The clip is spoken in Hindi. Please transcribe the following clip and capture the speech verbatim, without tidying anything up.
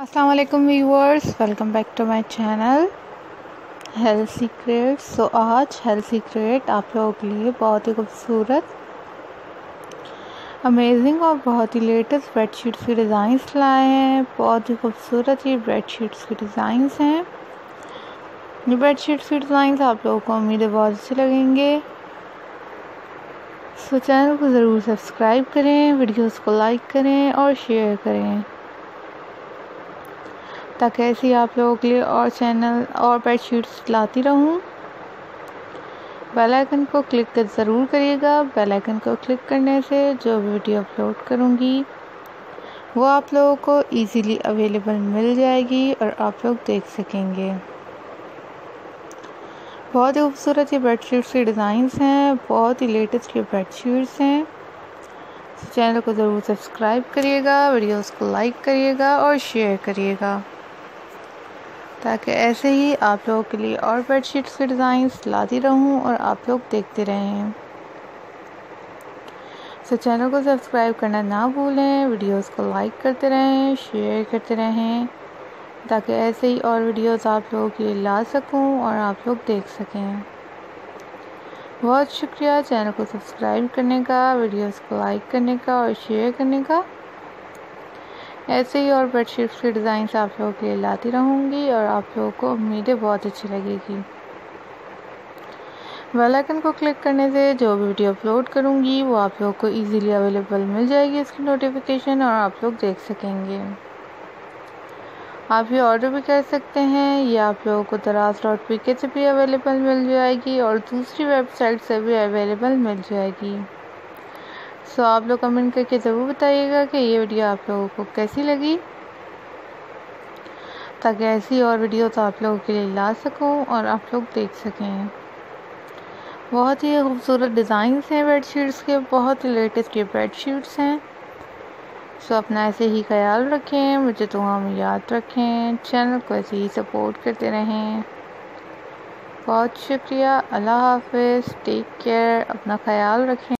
अस्सलाम वालेकुम viewers, welcome back to my channel health secret. So आज हेल्थ सीक्रेट आप लोगों के लिए बहुत ही खूबसूरत, अमेजिंग और बहुत ही लेटेस्ट बेडशीट्स के डिज़ाइंस लाए हैं। बहुत ही खूबसूरत ये बेडशीट्स के डिज़ाइंस हैं। ये बेडशीट्स के डिज़ाइंस आप लोगों को उम्मीद है बहुत अच्छे लगेंगे। सो चैनल को ज़रूर सब्सक्राइब करें, वीडियोस को लाइक करें और शेयर करें, ताकि ऐसे ही आप लोगों के लिए और चैनल और बेडशीट्स लाती रहूं। बेल आइकन को क्लिक कर ज़रूर करिएगा। बेल आइकन को क्लिक करने से जो वीडियो अपलोड करूंगी वो आप लोगों को इजीली अवेलेबल मिल जाएगी और आप लोग देख सकेंगे। बहुत ही खूबसूरत ये बेडशीट्स के डिज़ाइंस हैं, बहुत ही लेटेस्ट ये बेडशीट्स हैं। चैनल को ज़रूर सब्सक्राइब करिएगा, वीडियोस को लाइक करिएगा और शेयर करिएगा, ताकि ऐसे ही आप लोगों के लिए और बेडशीट्स के डिज़ाइंस लाती रहूं और आप लोग देखते रहें। सो चैनल को सब्सक्राइब करना ना भूलें, वीडियोस को लाइक करते रहें, शेयर करते रहें, ताकि ऐसे ही और वीडियोस आप लोगों के लिए ला सकूं और आप लोग देख सकें। बहुत शुक्रिया चैनल को सब्सक्राइब करने का, वीडियोस को लाइक करने का और शेयर करने का। ऐसे ही और बेडशीट्स के डिज़ाइंस आप लोगों के लिए लाती रहूँगी और आप लोगों को उम्मीदें बहुत अच्छी लगेगी। बेल आइकन को क्लिक करने से जो भी वीडियो अपलोड करूँगी वो आप लोगों को इजीली अवेलेबल मिल जाएगी, इसकी नोटिफिकेशन, और आप लोग देख सकेंगे। आप ये ऑर्डर भी कर सकते हैं। ये आप लोगों को दराज डॉट पी के से भी अवेलेबल मिल जाएगी और दूसरी वेबसाइट से भी अवेलेबल मिल जाएगी। सो so, आप लोग कमेंट करके ज़रूर बताइएगा कि ये वीडियो आप लोगों को कैसी लगी, ताकि ऐसी और वीडियो तो आप लोगों के लिए ला सकूं और आप लोग देख सकें। बहुत ही खूबसूरत डिज़ाइंस हैं बेडशीट्स के, बहुत ही लेटेस्ट ये बेडशीट्स हैं। सो so, अपना ऐसे ही ख्याल रखें, मुझे दुआ में याद रखें, चैनल को ऐसे ही सपोर्ट करते रहें। बहुत शुक्रिया। अल्लाह हाफिज़, टेक केयर, अपना ख्याल रखें।